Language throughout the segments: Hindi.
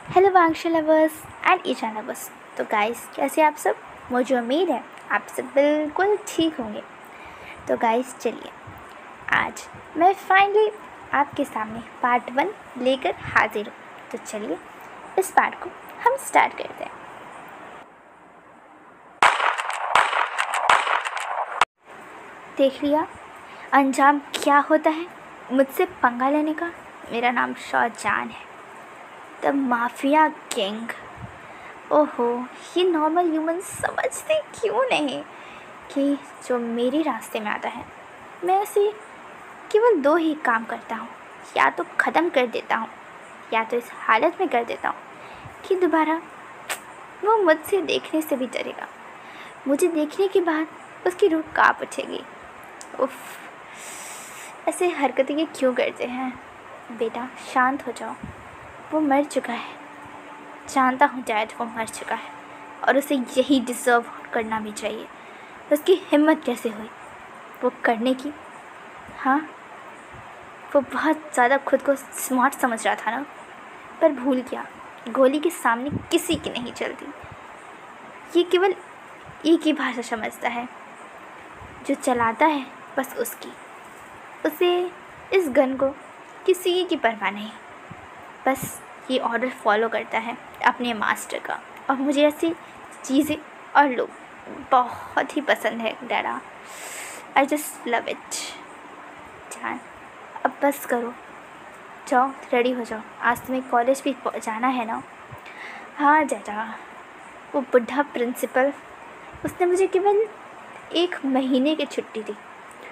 Hello Wangshu lovers and Isha lovers. तो गाइस कैसे आप सब। मुझे उम्मीद है आप सब बिल्कुल ठीक होंगे। तो गाइस चलिए आज मैं फाइनली आपके सामने पार्ट 1 लेकर हाजिर हूँ। तो चलिए इस पार्ट को हम स्टार्ट करते हैं। देख लिया अंजाम क्या होता है मुझसे पंगा लेने का। मेरा नाम शाहजहान है, द माफिया किंग। ओहो, ये नॉर्मल ह्यूमन समझते क्यों नहीं कि जो मेरे रास्ते में आता है मैं ऐसे केवल दो ही काम करता हूँ, या तो ख़त्म कर देता हूँ या तो इस हालत में कर देता हूँ कि दोबारा वो मुझसे देखने से भी डरेगा। मुझे देखने के बाद उसकी रूह काँप उठेगी। उफ, ऐसे हरकतें ये क्यों करते हैं। बेटा शांत हो जाओ, वो मर चुका है। जानता हूँ डैड वो मर चुका है और उसे यही डिज़र्व करना भी चाहिए। उसकी हिम्मत कैसे हुई वो करने की। हाँ, वो बहुत ज़्यादा खुद को स्मार्ट समझ रहा था ना, पर भूल गया गोली के सामने किसी की नहीं चलती। ये केवल एक ही भाषा समझता है जो चलाता है, बस उसकी। उसे इस गन को किसी की परवाह नहीं, बस ये ऑर्डर फॉलो करता है अपने मास्टर का। और मुझे ऐसी चीज़ें और लोग बहुत ही पसंद है डैडा। I just love it. जान अब बस करो, जाओ रेडी हो जाओ, आज तुम्हें कॉलेज भी जाना है ना। हाँ डैडा, वो बुढ़ा प्रिंसिपल उसने मुझे केवल 1 महीने की छुट्टी दी।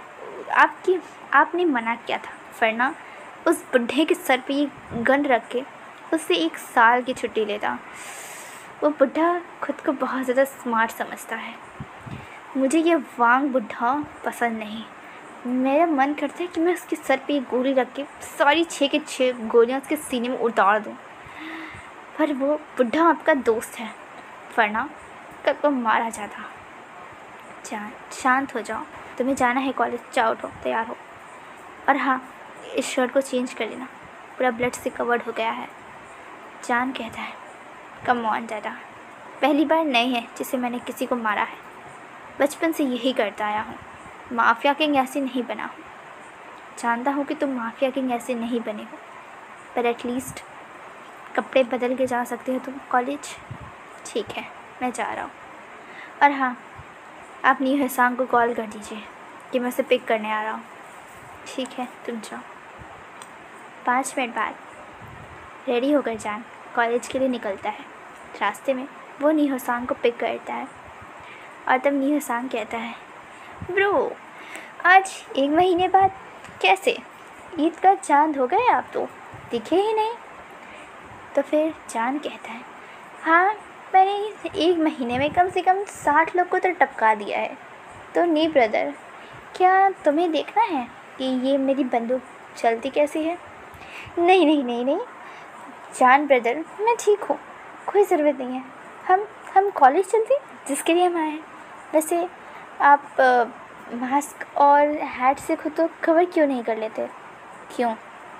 आपने मना किया था, वरना उस बुढ़े के सर पे ये गन रख के उससे 1 साल की छुट्टी लेता। वो बुढ़ा खुद को बहुत ज़्यादा स्मार्ट समझता है। मुझे ये वांग बुढ़ा पसंद नहीं। मेरा मन करता है कि मैं उसके सर पे ये गोली रख के सारी 6 की 6 गोलियाँ उसके सीने में उतार दूँ। पर वो बुढ़ा आपका दोस्त है, वरना कल को मारा जाता। जान शांत हो जाओ, तुम्हें जाना है कॉलेज, जाओ उठो तैयार हो। और हाँ, इस शर्ट को चेंज कर लेना, पूरा ब्लड से कवर्ड हो गया है। जान कहता है कम ऑन डैडा, पहली बार नहीं है जिसे मैंने किसी को मारा है। बचपन से यही करता आया हूँ। माफिया किंग ऐसे नहीं बना हूँ। जानता हूँ कि तुम माफिया किंग ऐसे नहीं बने हो, पर एटलीस्ट कपड़े बदल के जा सकते हो तुम कॉलेज। ठीक है, मैं जा रहा हूँ। और हाँ, आप न्यू हसांग को कॉल कर दीजिए कि मैं उसे पिक करने आ रहा हूँ। ठीक है, तुम जाओ। 5 मिनट बाद रेडी होकर जान कॉलेज के लिए निकलता है। रास्ते में वो नी हसांग को पिक करता है और तब नी हसांग कहता है, ब्रो आज 1 महीने बाद कैसे? ईद का चांद हो गए, आप तो दिखे ही नहीं। तो फिर जान कहता है, हाँ मैंने 1 महीने में कम से कम 60 लोग को तो टपका दिया है। तो नी ब्रदर, क्या तुम्हें देखना है कि ये मेरी बंदूक चलती कैसी है? नहीं नहीं नहीं नहीं जान ब्रदर, मैं ठीक हूँ, कोई ज़रूरत नहीं है। हम कॉलेज चलते जिसके लिए हम आए हैं। वैसे आप मास्क और हैट से खुद को कवर क्यों नहीं कर लेते? क्यों?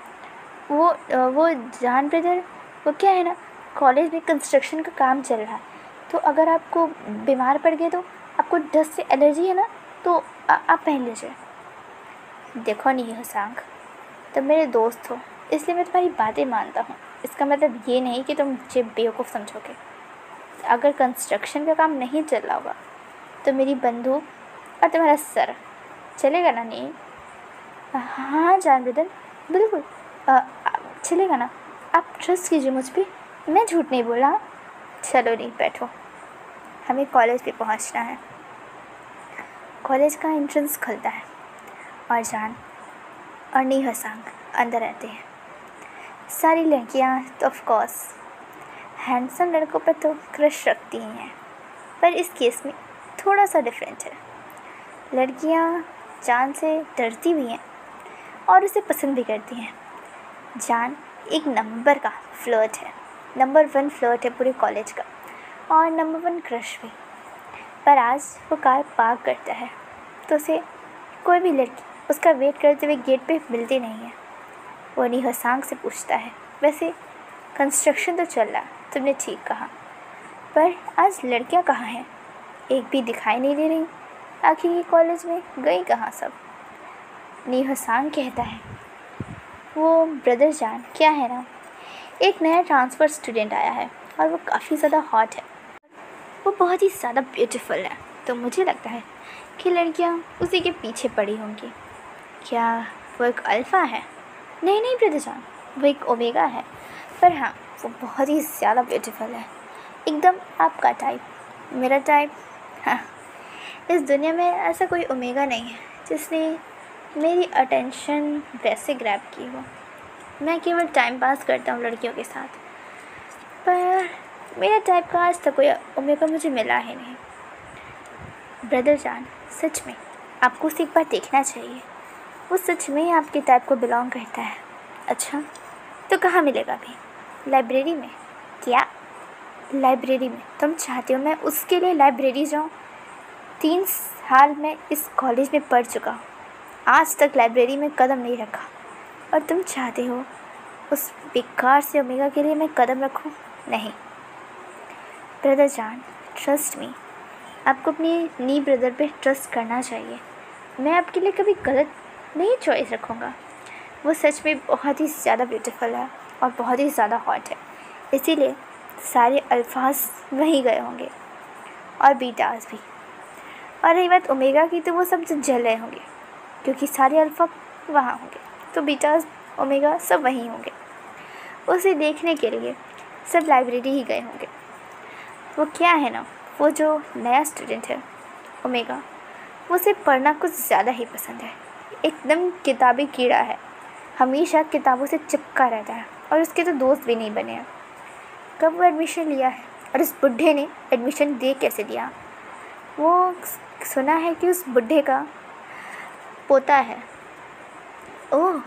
वो जान ब्रदर, वो क्या है ना, कॉलेज में कंस्ट्रक्शन का काम चल रहा है, तो अगर आपको बीमार पड़ गए तो आपको डस्ट से एलर्जी है ना, तो आप पहन लीजिए। देखो नहीं हसांग, तुम मेरे दोस्त हो इसलिए मैं तुम्हारी बातें मानता हूँ। इसका मतलब ये नहीं कि तुम मुझे बेवकूफ़ समझोगे। अगर कंस्ट्रक्शन का काम नहीं चल रहा होगा तो मेरी बंदूक और तुम्हारा सर चलेगा ना? नहीं? हाँ जान ब्रदर, बिल्कुल चलेगा ना, आप ट्रस्ट कीजिए मुझ पर, मैं झूठ नहीं बोला। चलो नहीं, बैठो, हमें कॉलेज पे पहुंचना है। कॉलेज का एंट्रेंस खुलता है और जान और नी हसांग अंदर आते हैं। सारी लड़कियां तो ऑफ कोर्स हैंडसम लड़कों पर तो क्रश रखती ही हैं, पर इस केस में थोड़ा सा डिफरेंट है। लड़कियां जान से डरती भी हैं और उसे पसंद भी करती हैं। जान एक नंबर का फ्लर्ट है, नंबर 1 फ्लर्ट है पूरे कॉलेज का, और नंबर 1 क्रश भी। पर आज वो कार पार्क करता है तो उसे कोई भी लड़की उसका वेट करते हुए गेट पे मिलती नहीं है। वो नी हसांग से पूछता है, वैसे कंस्ट्रक्शन तो चल रहा, तुमने ठीक कहा, पर आज लड़कियां कहाँ हैं? एक भी दिखाई नहीं दे रही। आखिर ये कॉलेज में गई कहाँ सब? नीहसान कहता है, वो ब्रदर जान क्या है ना, एक नया ट्रांसफ़र स्टूडेंट आया है और वो काफ़ी ज़्यादा हॉट है, वो बहुत ही ज़्यादा ब्यूटीफुल है। तो मुझे लगता है कि लड़कियां उसी के पीछे पड़ी होंगी। क्या वो एक अल्फ़ा है? नहीं नहीं ब्रदर जान, वो एक ओमेगा है। पर हाँ, वो बहुत ही ज़्यादा ब्यूटीफुल है, एकदम आपका टाइप, मेरा टाइप। हाँ, इस दुनिया में ऐसा कोई ओमेगा नहीं है जिसने मेरी अटेंशन वैसे ग्रैब की हो। मैं केवल टाइम पास करता हूँ लड़कियों के साथ, पर मेरा टाइप का आज तक कोई ओमेगा मुझे मिला ही नहीं। ब्रदर जान, सच में आपको उसे एक बार देखना चाहिए, वो सच में आपके टाइप को बिलोंग करता है। अच्छा, तो कहाँ मिलेगा अभी? लाइब्रेरी में? क्या लाइब्रेरी में? तुम चाहते हो मैं उसके लिए लाइब्रेरी जाऊँ? 3 साल मैं इस कॉलेज में पढ़ चुका हूँ, आज तक लाइब्रेरी में कदम नहीं रखा, और तुम चाहते हो उस बेकार से ओमेगा के लिए मैं कदम रखूँ? नहीं ब्रदर जान, ट्रस्ट मी, आपको अपनी नी ब्रदर पे ट्रस्ट करना चाहिए। मैं आपके लिए कभी गलत नहीं चॉइस रखूँगा। वो सच में बहुत ही ज़्यादा ब्यूटीफुल है और बहुत ही ज़्यादा हॉट है, इसीलिए सारे अल्फाज वहीं गए होंगे और बीटास भी। और रही बात ओमेगा की, तो वो सब जल रहे होंगे क्योंकि सारे अल्फ़ा वहाँ होंगे, तो बीटास ओमेगा सब वहीं होंगे। उसे देखने के लिए सब लाइब्रेरी ही गए होंगे। वो क्या है ना, वो जो नया स्टूडेंट है ओमेगा, उसे पढ़ना कुछ ज़्यादा ही पसंद है, एकदम किताबी कीड़ा है, हमेशा किताबों से चिपका रहता है, और उसके तो दोस्त भी नहीं बने हैं। कब वो एडमिशन लिया है, और उस बुढ़े ने एडमिशन दे कैसे दिया? वो सुना है कि उस बुढ़े का पोता है। ओह,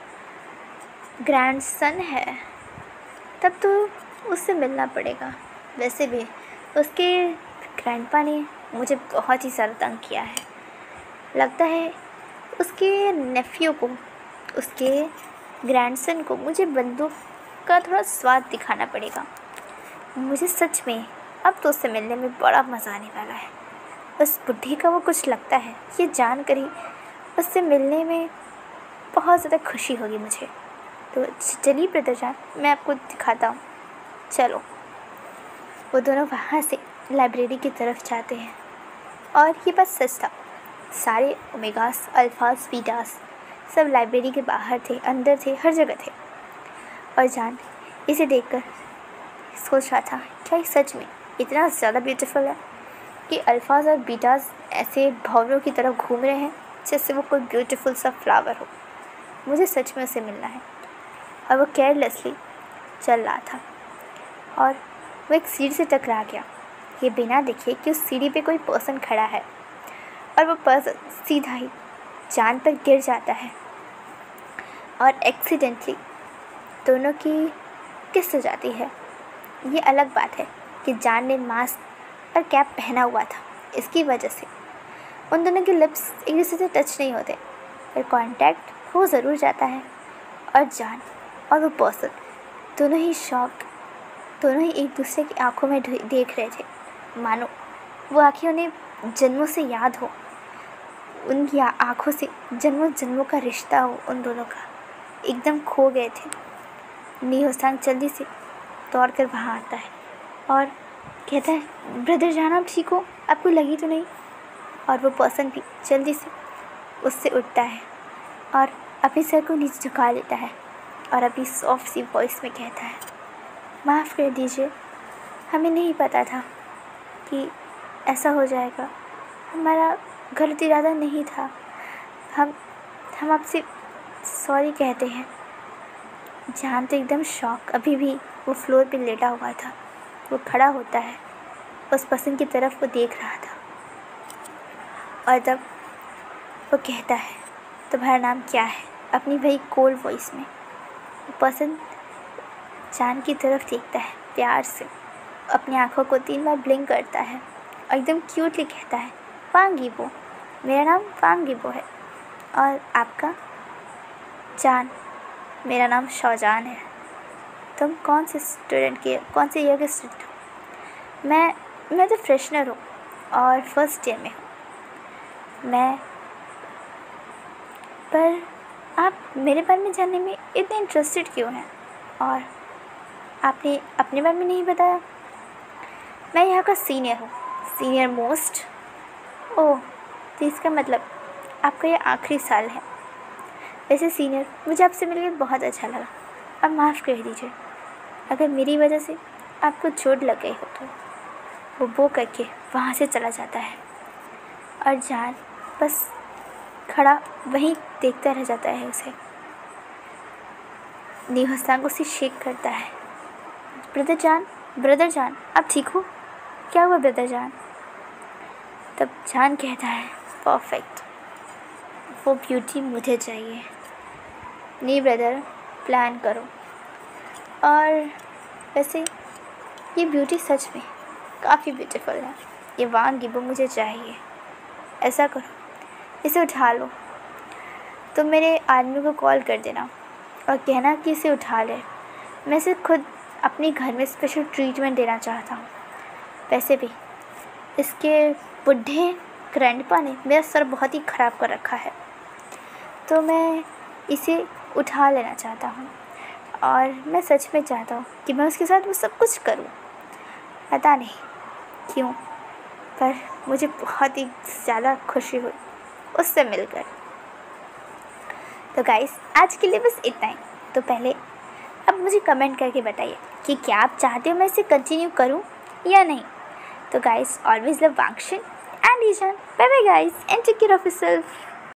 ग्रैंडसन है, तब तो उससे मिलना पड़ेगा। वैसे भी उसके ग्रैंडपा ने मुझे बहुत ही ज़्यादा तंग किया है। लगता है उसके नेफ्यू को, उसके ग्रैंडसन को मुझे बंदूक का थोड़ा स्वाद दिखाना पड़ेगा। मुझे सच में अब तो उससे मिलने में बड़ा मज़ा आने वाला है। उस बुढ़ी का वो कुछ लगता है, ये जानकर ही उससे मिलने में बहुत ज़्यादा खुशी होगी मुझे। तो चलिए ब्रदर जान, मैं आपको दिखाता हूँ, चलो। वो दोनों वहाँ से लाइब्रेरी की तरफ जाते हैं, और ये बात सच था, सारे ओमेगास, अल्फास, बीटास सब लाइब्रेरी के बाहर थे, अंदर थे, हर जगह थे। और जान इसे देखकर सोच रहा था, क्या ये सच में इतना ज़्यादा ब्यूटीफुल है कि अल्फाज और बीटास ऐसे भंवरों की तरह घूम रहे हैं जैसे वो कोई ब्यूटीफुल सा फ्लावर हो। मुझे सच में उसे मिलना है। और वो केयरलेसली चल रहा था, और वो एक सीढ़ी से टकरा गया, ये बिना देखे कि उस सीढ़ी पे कोई पर्सन खड़ा है, और वो पर्सन सीधा ही जान पर गिर जाता है, और एक्सीडेंटली दोनों की किस हो जाती है। ये अलग बात है कि जान ने मास्क और कैप पहना हुआ था, इसकी वजह से उन दोनों के लिप्स एक दूसरे से टच नहीं होते, पर कांटेक्ट हो ज़रूर जाता है। और जान और वो पर्सन दोनों ही शॉक, दोनों ही एक दूसरे की आंखों में देख रहे थे, मानो वो आँखें उन्हें जन्मों से याद हो, उनकी आँखों से जन्मों जन्मों का रिश्ता हो उन दोनों का। एकदम खो गए थे। नीहोसांग जल्दी से दौड़ कर वहाँ आता है और कहता है, ब्रदर जान आप ठीक हो, आपको लगी तो नहीं? और वो पर्सन भी जल्दी से उससे उठता है और अपने सर को नीचे झुका लेता है, और अभी सॉफ्ट सी वॉइस में कहता है, माफ़ कर दीजिए, हमें नहीं पता था कि ऐसा हो जाएगा, हमारा गलत इरादा नहीं था, हम आपसे सॉरी कहते हैं। जान तो एकदम शॉक, अभी भी वो फ्लोर पे लेटा हुआ था। वो खड़ा होता है, उस पर्सन की तरफ वो देख रहा था, और तब वो कहता है, तुम्हारा नाम क्या है? अपनी वही कोल्ड वॉइस में। वो पर्सन जान की तरफ देखता है प्यार से, अपनी आंखों को 3 बार ब्लिंक करता है और एकदम क्यूटली कहता है, वांग यीबो, मेरा नाम वांग यीबो है। और आपका? जान, मेरा नाम शौजान है। तुम कौन से ईयर के स्टूडेंट हो? मैं तो फ्रेशनर हूँ और फर्स्ट ईयर में हूँ। पर आप मेरे बारे में जानने में इतने इंटरेस्टेड क्यों हैं? और आपने अपने बारे में नहीं बताया। मैं यहाँ का सीनियर हूँ, सीनियर मोस्ट। ओह, तो इसका मतलब आपका ये आखिरी साल है। वैसे सीनियर, मुझे आपसे मिलकर बहुत अच्छा लगा और माफ़ कर दीजिए अगर मेरी वजह से आपको चोट लग गई हो तो। वो करके वहाँ से चला जाता है और जान बस खड़ा वहीं देखता रह जाता है उसे। निहस्तांग उसे शेक करता है। ब्रदर जान आप ठीक हो? क्या हुआ ब्रदर जान? तब जान कहता है, परफेक्ट, वो ब्यूटी मुझे चाहिए। नहीं ब्रदर, प्लान करो। और वैसे ये ब्यूटी सच में काफ़ी ब्यूटीफुल है। ये वांग गिबो मुझे चाहिए। ऐसा करो, इसे उठा लो। तुम मेरे आदमी को कॉल कर देना और कहना कि इसे उठा ले। मैं इसे खुद अपने घर में स्पेशल ट्रीटमेंट देना चाहता हूँ। वैसे भी इसके बुढ़े ग्रैंडपा ने मेरा सर बहुत ही ख़राब कर रखा है, तो मैं इसे उठा लेना चाहता हूँ। और मैं सच में चाहता हूँ कि मैं उसके साथ वो सब कुछ करूँ। पता नहीं क्यों, पर मुझे बहुत ही ज़्यादा खुशी हुई उससे मिलकर। तो गाइस, आज के लिए बस इतना ही। तो पहले अब मुझे कमेंट करके बताइए कि क्या आप चाहते हो मैं इसे कंटिन्यू करूं या नहीं। तो guys, always love Wangshan and Ishan. Bye bye guys and take care of yourself.